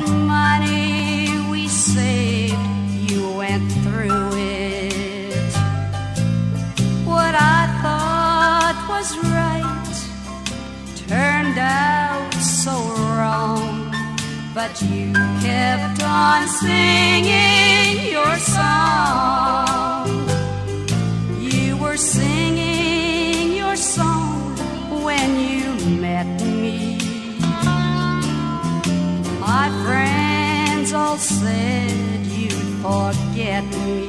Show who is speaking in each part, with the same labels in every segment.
Speaker 1: money we saved, you went through it. What I thought was right turned out so wrong, but you kept on singing your song. You were singing your song when you met me. My friends all said you'd forget me.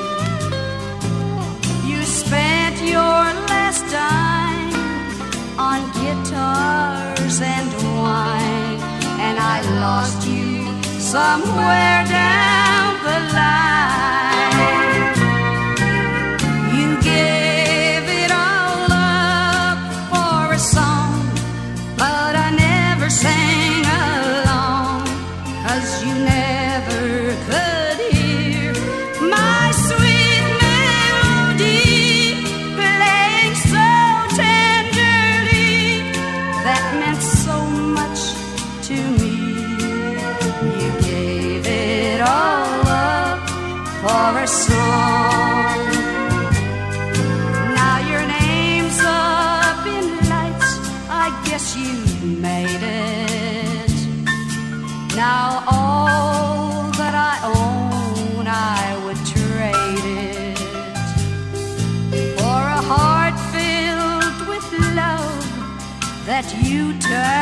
Speaker 1: You spent your last dime on guitars and wine, and I lost you somewhere down the line. You gave it all up for a song, but I never sang along, 'cause you never could hear my sweet melody playing so tenderly. That meant so much to me. You gave it all up for a song. Now your name's up in lights, I guess you made it. Now all that I own, I would trade it for a heart filled with love that you turned